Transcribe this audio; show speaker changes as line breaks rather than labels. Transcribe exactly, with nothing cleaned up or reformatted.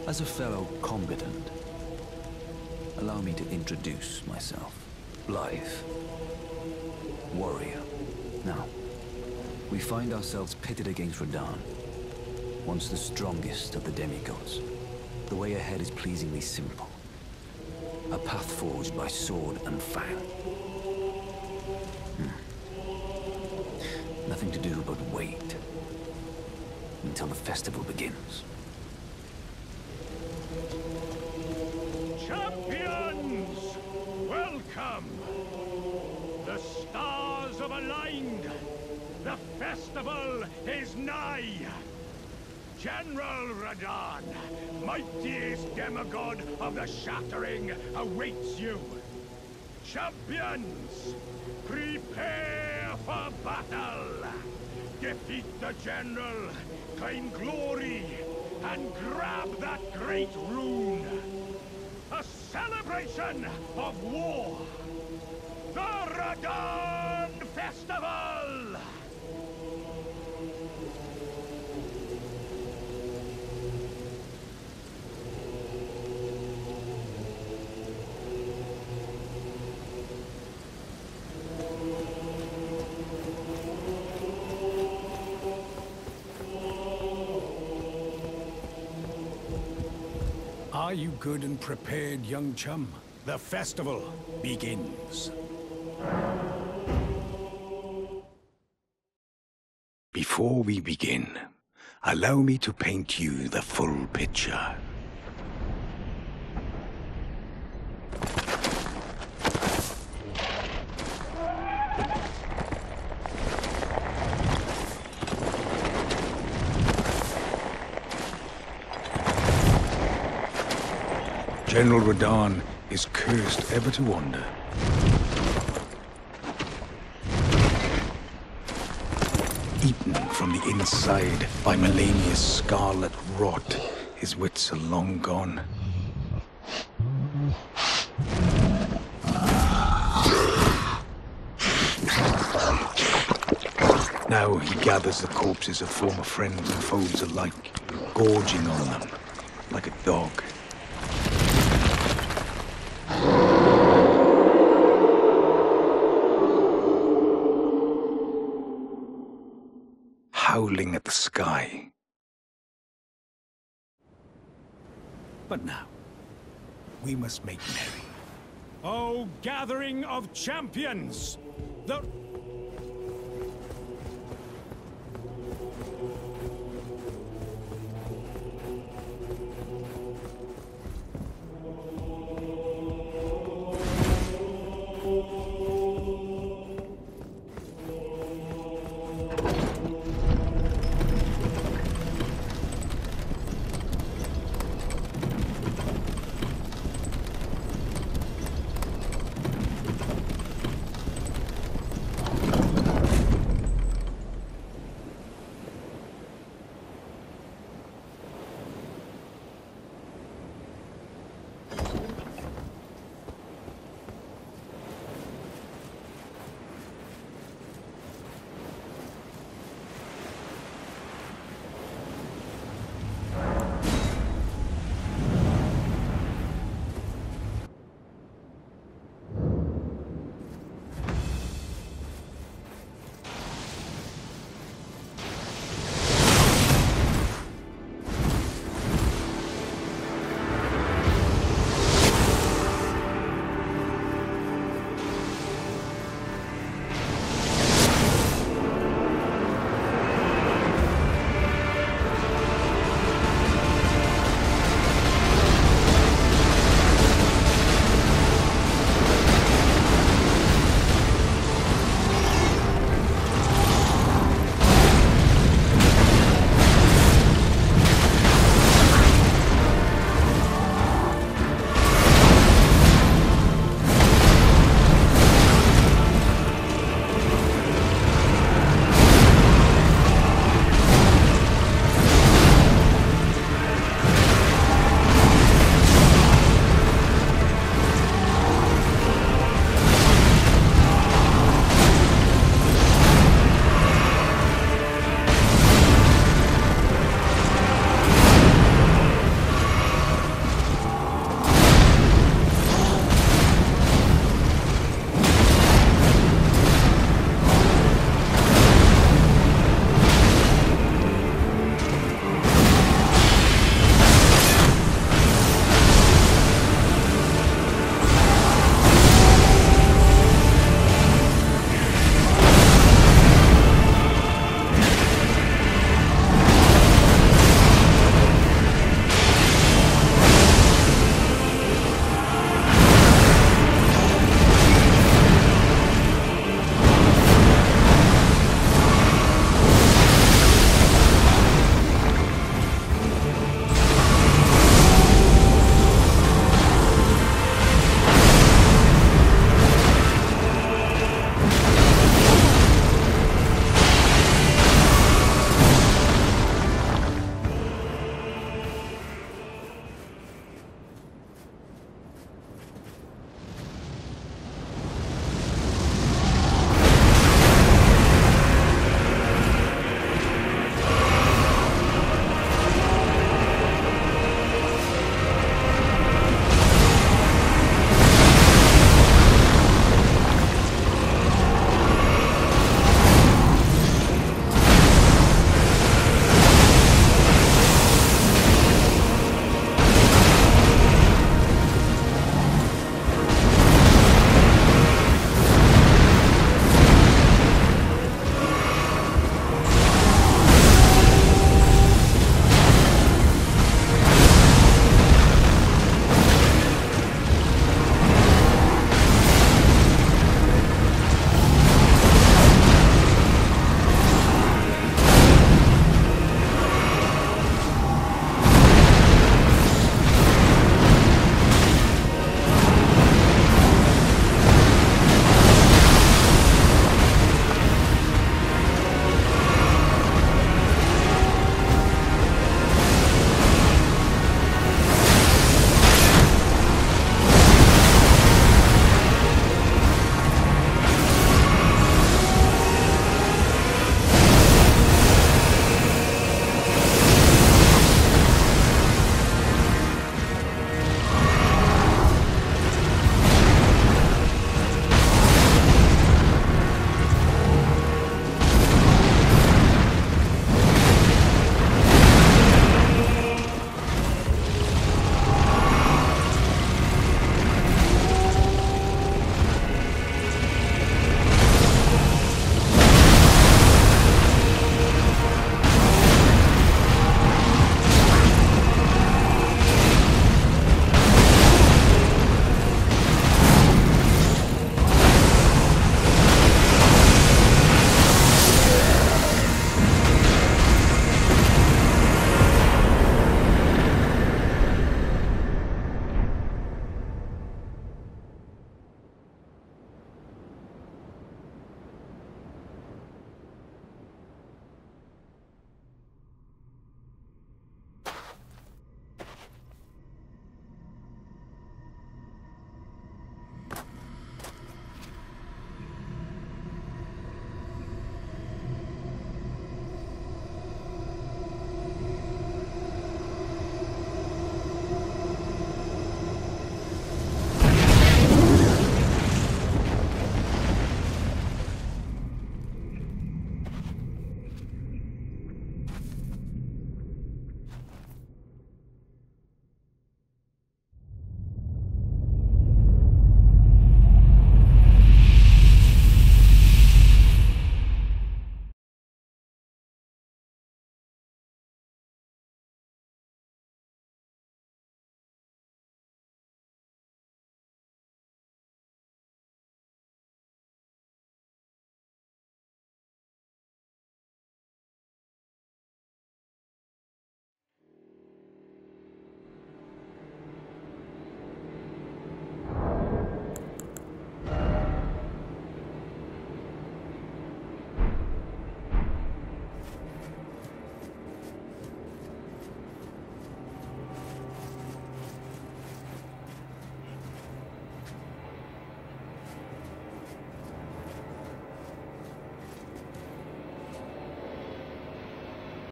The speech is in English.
As a fellow combatant, allow me to introduce myself. Blaidd. Warrior. Now, we find ourselves pitted against Radahn, once the strongest of the demigods. The way ahead is pleasingly simple. A path forged by sword and fang. Hmm. Nothing to do but wait until the festival begins.
Champions! Welcome! The stars have aligned. The festival is nigh. General Radahn, mightiest demigod of the Shattering, awaits you. Champions, prepare for battle. Defeat the General, claim glory, and grab that great rune. A celebration of war. The Radahn Festival!
Are you good and prepared, young chum? The festival begins. Before we begin, allow me to paint you the full picture. General Radahn is cursed ever to wander. Eaten from the inside by Malenia's scarlet rot, his wits are long gone. Now he gathers the corpses of former friends and foes alike, gorging on them like a dog. Howling at the sky. But now, we must make merry.
O gathering of champions! The